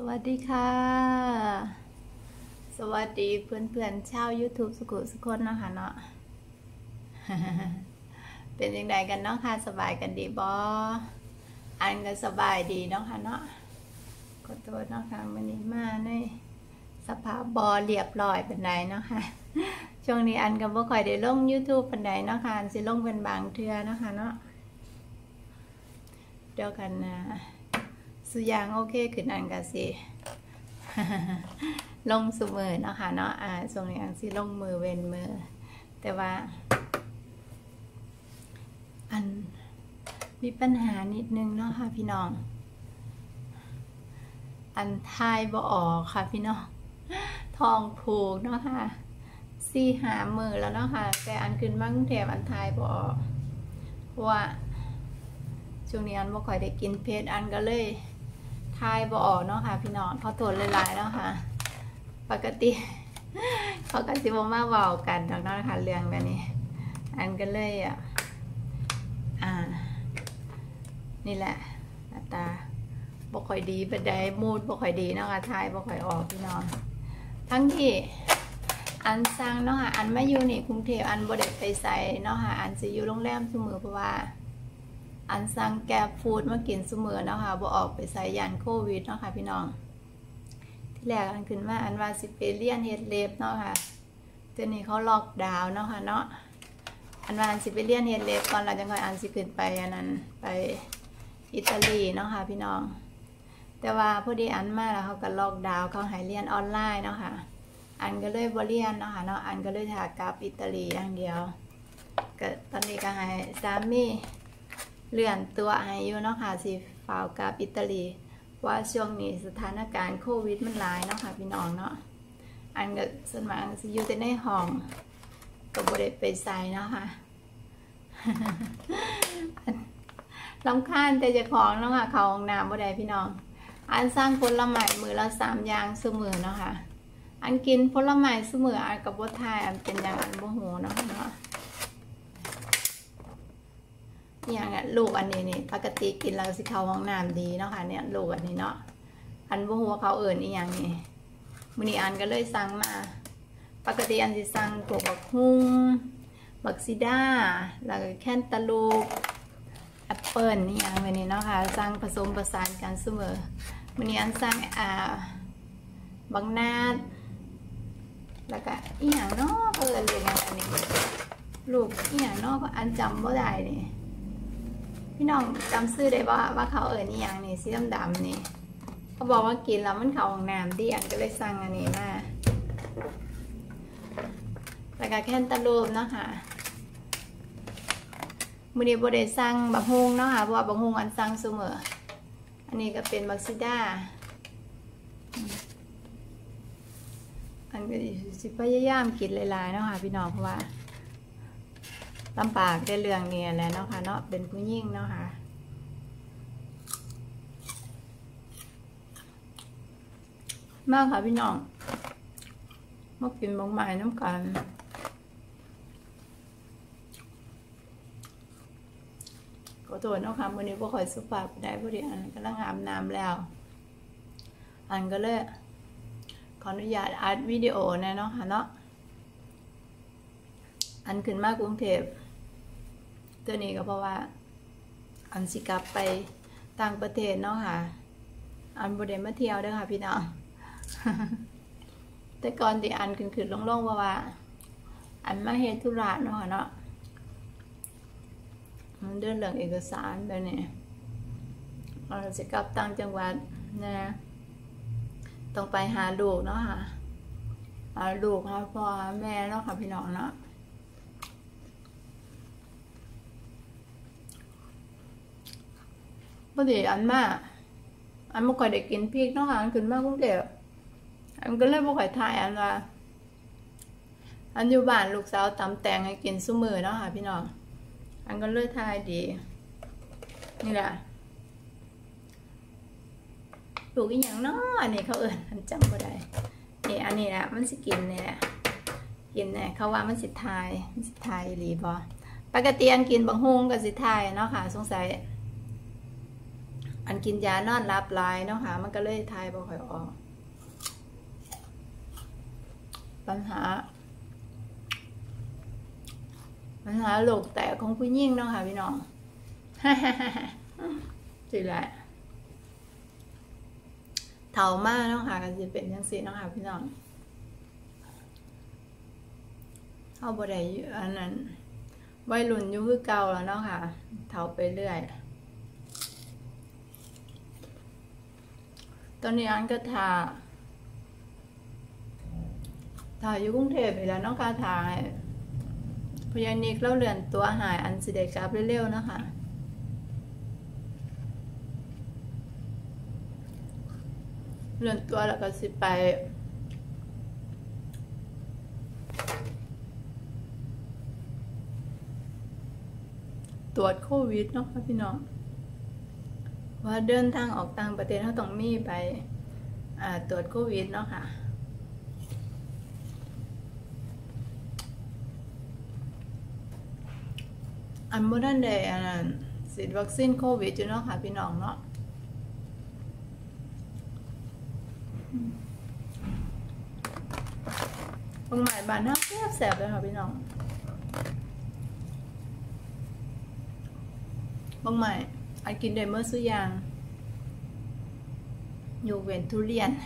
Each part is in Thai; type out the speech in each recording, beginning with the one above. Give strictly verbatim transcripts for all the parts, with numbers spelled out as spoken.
วัสดีค่ะสวัสดีเพื่อนๆชาว YouTube สุขุสุคนเนาะค่ะเนาะ เป็นยังไงกันเนาะค่ะสบายกันดีบออันก็สบายดีเนาะค่ะเนาะขอโทษเนาะค่ะวันนี้มาในสภาพบอเรียบร้อยเป็นไดเนาะค่ะ ช่วงนี้อันก็บ่ค่อยได้ลง YouTube เป็นไดเนาะค่ะสิลงเป็นบางเทื่อเนาะค่ะเนาะเดี๋ยวกันนะสุยางโอเคขึ้นอันก็สิ ลงสุมือเนาะค่ะเนาะอ่าส่งอย่างสิลงมือเว้นมือแต่ว่าอันมีปัญหานิดนึงเนาะค่ะพี่น้องอันทายบ่ออกค่ะพี่น้องทองผูกเนาะค่ะสี่หามือแล้วเนาะค่ะแต่อันขึ้นมากรุงเทพอันทายบ่ออกเพราะว่าช่วงนี้อันบ่ค่อยได้กินเพชรอันก็เลยทายบ่ออกเนาะค่ะพี่น้องเขาโทษหลายๆแล้วค่ะปกติเขาก็สิบ่มาเว้ากันดอกเนาะค่ะเรื่องแบบนี้อันก็เลยอ่ะอ่านี่แหละหน้าตาบ่ค่อยดีปานใดมูดบ่ค่อยดีเนาะค่ะทายบ่ค่อยออกพี่น้องทั้งที่อันสร้างเนาะค่ะอันมาอยู่นี่กรุงเทพอันบ่ได้ไปไสเนาะค่ะอันสิอยู่โรงแรมซุมื้อเพราะว่าอันสั่งแกร็บฟู้ดมากินซุมื้อเนาะค่ะบ่ออกไปไสย่านโควิดเนาะค่ะพี่น้องที่แรกอันขึ้นมาอันว่าสิไปเรียนเฮ็ดเล็บเนาะค่ะตอนนี้เขาล็อกดาวน์เนาะค่ะเนาะอันว่าอันสิไปเรียนเฮ็ดเล็บก่อนแล้วจังค่อยอันสิขึ้นไปอันนั้นไปอิตาลีเนาะค่ะพี่น้องแต่ว่าพอดีอันมาแล้วเขาก็ล็อกดาวน์เขาให้เรียนออนไลน์เนาะค่ะอันก็เลยบ่เรียนเนาะค่ะเนาะอันก็เลยถ่ากลับอิตาลีอย่างเดียวก็ตอนนี้ก็ให้สามีเลื่อนตัวให้อยู่เนาะค่ะสิฝากกลับอิตาลีว่าช่วงนี้สถานการณ์โควิดมันหลายเนาะค่ะพี่น้องเนาะอันก็ส่วนมากสิอยู่แต่ในห้องก็บ่ได้ไปไสเนาะค่ะ รำคาญแต่เจ้าของเนาะค่ะเข้าห้องน้ำบ่ได้พี่น้องอันสร้างผลไม้มื้อละสามอย่างซุมื้อเนาะค่ะอันกินผลไม้ซุมื้ออันก็บ่ทายอันเป็นอย่างอันบ่ฮู้เนาะเนาะอย่างอ่ะลูกอันนี้นี่ปกติกินแล้วสิเข้าห้องน้ำดีเนาะค่ะเนี่ยลูกอันนี้เนาะอันบ่ฮู้ว่าเขาเอิ้นอีหยังนี่มื้อนี้อันก็เลยสั่งมาปกติอันสิสั่งพวกบักฮุ่งบักซิด้าแล้วก็แคนตาลูปแอปเปิ้ลนี่อย่างแบบนี้เนาะค่ะสั่งผสมผสานกันเสมอมื้อนี้อันสั่งอ่าบักนาดแล้วก็อีหยังเนาะเพิ่นเรียกอันนี้ลูกอีหยังเนาะอันจำบ่ได้นี่พี่น้องจำชื่อได้ว่าว่าเขาเอิ้นอีหยังนี่สีดำๆนี่เขาบอกว่ากินแล้วมันเข้าห้องน้ำดีอันก็เลยสั่งอันนี้มาแล้วก็แคนตาลูปเนาะค่ะมื้อนี้บ่ได้สั่งบักฮุ่งเนาะค่ะเพราะว่าบักฮุ่งอันสั่งเสมออันนี้ก็เป็นบักซิด้าอันก็สิพยายามกินหลายๆเนาะค่ะพี่น้องเพราะว่าลำบากได้เรื่องนี้แหละเนาะค่ะเนาะเป็นผู้หญิงเนาะค่ะมากค่ะพี่น้องมากินบางไม้น้ำกันขอโทษเนาะค่ะวันนี้บ่ค่อยสุภาพได้พอดีอันกำลังอาบน้ำแล้วอันก็เลยขออนุญาตอัดวิดีโอนะเนาะค่ะเนาะอันขึ้นมากรุงเทพตัวนี้ก็เพราะว่าอันสิกลับไปต่างประเทศเนาะค่ะอันบ่ได้มาเที่ยวเด้อค่ะพี่น้อง แต่ก่อนที่อันขึ้นขึ้นลงๆเพราะว่าอันมาเฮ็ดธุระเนาะค่ะเนาะมันเดินเรื่องเอกสารแบบนี้เราจะกลับต่างจังหวัดนะต้องไปหาลูกเนาะค่ะหาลูกหาพ่อหาแม่เนาะค่ะพี่น้องเนาะพอดีอันมาอันไม่ค่อยได้กินพริกเนาะค่ะอันขึ้นมากรุงเทพอันก็เลยไม่ค่อยทายอันว่าอันอยู่บ้านลูกสาวตำแตงให้กินซุมื้อเนาะค่ะพี่น้องอันก็เลยทายดีนี่แหละลูกอีหยังเนาะอันนี้เขาเอิ้นอันจำบ่ได้นี่อันนี้แหละมันสิกินเนี่ยกินเนี่ยเขาว่ามันสิทายมันสิทายอีหลีบ่ปกติอันกินบักฮุ่งกับสิทายเนาะค่ะสงสัยอันกินยานอนรับลายเนาะค่ะมันก็เลยทายบ่ค่อยออกปัญหาปัญหาโรคแตกของผู้หญิงเนาะค่ะพี่น้องสิแหละเฒ่ามากเนาะค่ะก็จะเป็นจังซี่เนาะค่ะพี่น้องเฮาบ่ได้อันนั้นวัยรุ่นอยู่คือเก่าแล้วเนาะค่ะเฒ่าไปเรื่อยตอนนี้อันก็ทาถ่ายอยู่กรุงเทพไปแล้วน้องกาถ่ายพยานิกเล่าเรือนตัวหายอันสิเดกลับเร็วๆนะคะเรือนตัวแล้วก็สิไปตรวจโควิดเนาะค่ะพี่น้องว่าเดินทางออกต่างประเทศเขาต้องมีไปตรวจโควิดเนาะค่ะอันโมดันเดย์อันนั้นฉีดวัคซีนโควิดอยู่เนาะค่ะพี่น้องเนาะบางหมายบานน้าแซ่บแสบเลยค่ะพี่น้องบางหมายอันกินได้เมื่อสุยางอยู่เว้นทุเรียน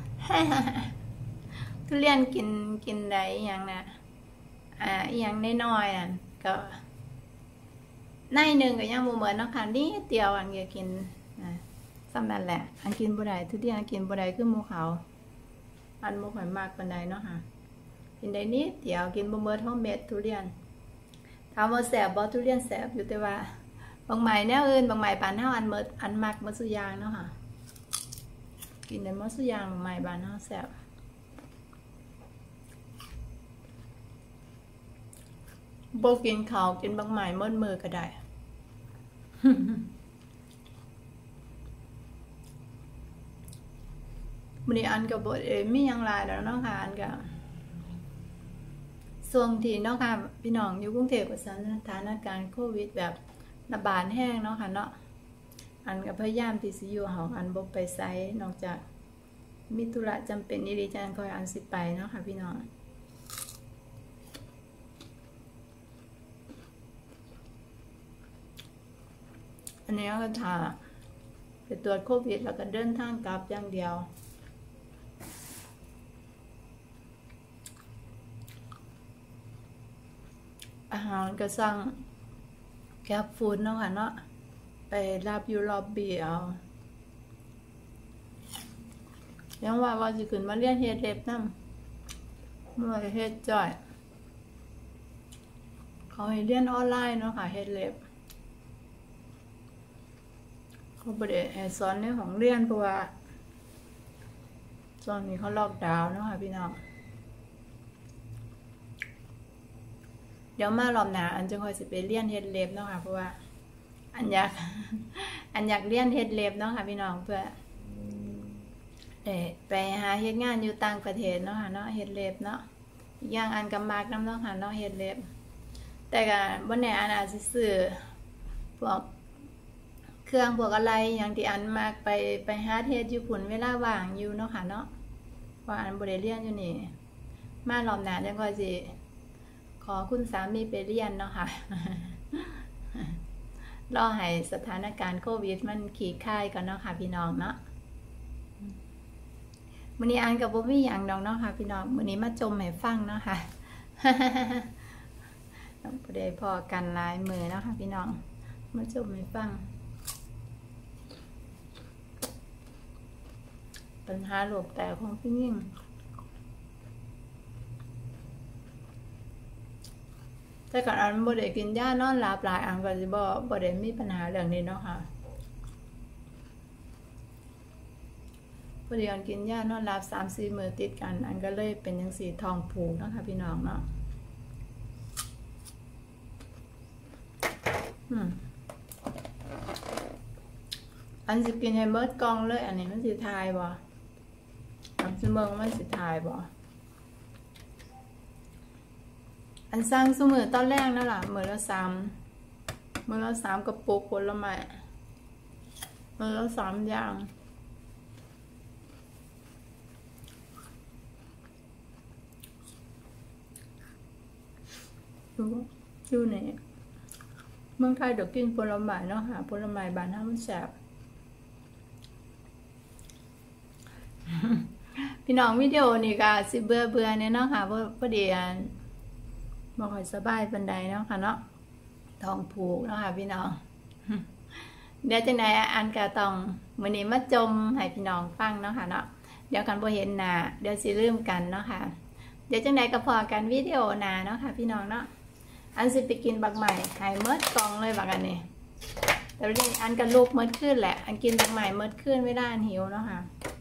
ทุเรียนกินกินได้อย่างนะอ่าอย่างน้อยๆอ่ะก็ในหนึ่งก็ยังบ่เหมือนเนาะค่ะนี่เตียวอันก็กินนะซ้ำนั่นแหละอันกินบ่ได้ทุเรียนกินบ่ได้คือหมู่เขาอันบ่ค่อยมากปานใดเนาะค่ะกินได้นิดเดียวกินบ่หมดทั้งเม็ดทุเรียนถามว่าแซ่บบ่ทุเรียนแซ่บอยู่แต่ว่าบางไม้แนวอื่นบางไม้ปานเฮาอันหมดอันมักหมดซุอย่างเนาะค่ะกินได้หมดซุอย่างบางไม้บ้านเฮาแซ่บบ่กินข้าวกินบางไม้หมดมือก็ได้มื้อนี้อันก็บ่ได้มีหยังหลายแล้วเนาะค่ะอันก็ช่วงที่เนาะค่ะพี่น้องอยู่กรุงเทพก็สถานการณ์โควิดแบบระบาดแห้งเนาะค่ะเนาะอันก็พยายามที่สิอยู่ห้องอันบ่ไปไสนอกจากมีธุระจำเป็นอีหลีจังค่อยอันสิไปเนาะค่ะพี่น้องอันนี้ก็ถ้าไปตรวจโควิดแล้วก็เดินทางกลับอย่างเดียวอาหารก็สั่งแก๊บฟู้ดเนาะค่ะเนาะไปรับอยู่รอบบีเอายังว่าว่าสิขึ้นมาเรียนเฮ็ดเล็บนำเมื่อเฮ็ดจ่อยเขาให้เรียนออนไลน์เนาะค่ะเฮ็ดเล็บเขาบ่ได้ให้สอนในห้องเรียนเพราะว่าตอนนี้เขาล็อกดาวน์เนาะค่ะพี่น้องเดี๋ยวมารอบหน้าอันจะค่อยสิไปเรียนเฮ็ดเล็บเนาะค่ะเพราะว่าอันอยากอันอยากเรียนเฮ็ดเล็บเนาะค่ะพี่น้องเพื่อเอ่ไปหาเฮ็ดงานอยู่ต่างประเทศเนาะค่ะเนาะเฮ็ดเล็บเนาะอีกอย่างอันก็มักนำเนาะค่ะเนาะเฮ็ดเล็บแต่ก็บ่แน่อันอาจสิซื้อพวกเครื่องพวกอะไรอย่างที่อันมักไปไปหาเฮ็ดอยู่พุ่นเวลาว่างอยู่เนาะค่ะเนาะว่าอันบ่ได้เรียนอยู่นี่มารอบหน้าจังค่อยสิขอคุณสามีไปเรียนเนาะค่ะรอให้สถานการณ์โควิดมันคลี่คลายก่อนเนาะค่ะพี่น้องเนาะมื้อนี้อันก็บ่มีหยังดอกเนาะค่ะพี่น้องมื้อนี้มาจมให้ฟังเนาะค่ะบ่ได้พอกันหลายมื้อเนาะค่ะพี่น้องมาจมให้ฟังปัญหาโรคแตกของผู้หญิงแต่ก่อนอันบ่ได้กินยานอนหลับหลายอันก็สิบ่บ่ได้มีปัญหาเรื่องนี้เนาะค่ะพอดีอันกินยานอนหลับ สามสี่ มื้อติดกันอันก็เลยเป็นจังซี่ท้องผูกเนาะค่ะพี่น้องเนาะอืมอันสิกินให้เบิดกล่องเลยอันนี้มันสิทายบ่อันสิเบิ่งมันสิทายบ่อันสร้างสมือตอนแรกนั่นแหละมือละสามมือละสามกระปุกผลไม้มือละสามอย่างดูดูไหนเมืองไทยเดี๋ยวกินผลไม้เนาะค่ะผลไม้บานห้ามันแสบพี่น้องวิดีโอนี่ก็สิเบื่อเบื่อเนี่ยเนาะค่ะเพราะพอดีอันบ่ค่อยสบายปานใดเนาะค่ะเนาะท้องผูกเนาะค่ะพี่น้องเดี๋ยวจังไดอันก็ต้องมื้อนี้มาจมให้พี่น้องฟังเนาะค่ะเนาะเดี๋ยวกันบ่เห็นหน้าเดี๋ยวสิลืมกันเนาะค่ะเดี๋ยวจังไดก็พอกันวิดีโอหน้าเนาะค่ะพี่น้องเนาะอันสิไปกินบักใหม่ให้เมิดกล่องเลยบักอันนี้แต่เรื่องอันกันลูกเมิดขึ้นแหละอันกินบักใหม่เมิดขึ้นไม่ได้อันหิวเนาะค่ะ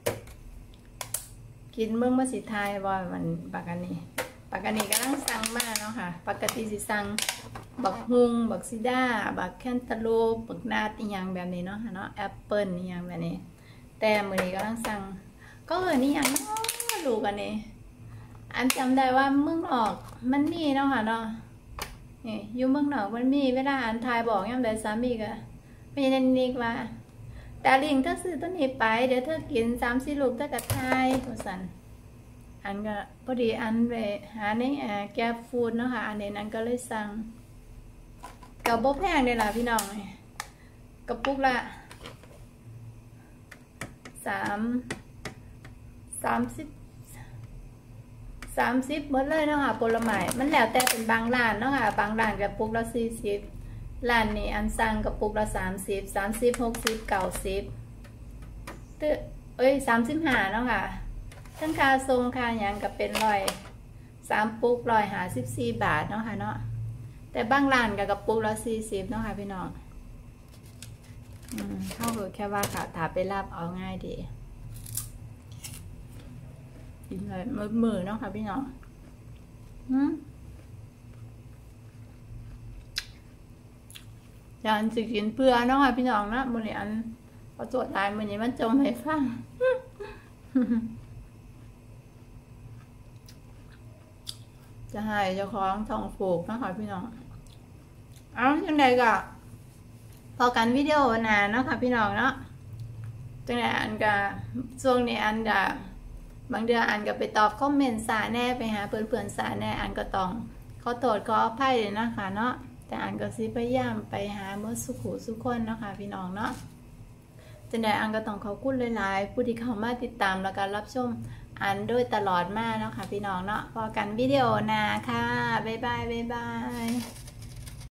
กินเมื่อเมื่อสิทายว่ามันบักอันนี้บักอันนี้ก็ต้องสั่งมาเนาะค่ะปกติสิสั่งบักฮุงบักซิด้าบักแคนตาลูปบักนาดอีหยังแบบนี้เนาะค่ะเนาะแอปเปิ้ลอีหยังแบบนี้แต่มื้อนี้ก็ต้องสั่งก็เออนี่อย่างเนาะลูกอันนี้อันจำได้ว่าเมืองนอกมันมีเนาะค่ะเนาะนี่อยู่เมืองนอกมันมีเวลาอันทายบอกยังไงสามีก็ไม่ได้นิกว่าดาริ่งถ้าซื้อต้นนี้ไปเดี๋ยวเธอกินสามสี่ลูกเธอก็ทายตัวสันอันก็พอดีอันไปหาในแก๊ปฟู้ดเนาะค่ะอันนี้นั้นก็เลยสั่งกับโบแพงเลยล่ะพี่น้องกระปุกละสามสามสิบสามสิบหมดเลยเนาะค่ะผลไม้มันแล้วแต่เป็นบางร้านเนาะค่ะบางร้านกระปุกละสี่สิบร้านนี้อันสั่งกระปุกละสามสิบสามสิบหกสิบเก้าสิบตึเอ้ยสามสิบห้าเนาะค่ะทั้งค่าทรงค่าอย่างกับเป็นร้อยสามปุกร้อยหาสิบสี่บาทเนาะค่ะเนาะแต่บางร้านกับกระปุกละสี่สิบเนาะค่ะพี่น้องอืมเท่ากับแค่ว่าค่ะถาไปรับเอาง่ายดีกินเลยมือมือเนาะค่ะพี่น้องอืมอย่าอันสิกินเพื่อเนาะค่ะพี่น้องนะมื้อนี้อันพอตรวจลายมื้อนี้มันจมให้ฟังจะให้เจ้าของท้องผูกนะคะพี่น้องเอาจังใดก็พอกันวิดีโอหน้าเนาะค่ะพี่น้องเนาะจังใดอันก็ช่วงนี้อันจะบางเดือนอันก็ไปตอบคอมเมนต์สาแน่ไปหาเพื่อนๆสาแน่อันก็ต้องขอโทษขออภัยเลยนะคะเนาะแต่อันก็สิพยายามไปหาเมื่อสุขุสุขคนเนาะค่ะพี่น้องเนาะจังใดอันก็ต้องขอบคุณหลายๆผู้ที่เข้ามาติดตามและการรับชมอันโดยตลอดมาเนาะค่ะพี่น้องเนาะพอกันวิดีโอหน้าค่ะบ๊ายบายบ๊ายบาย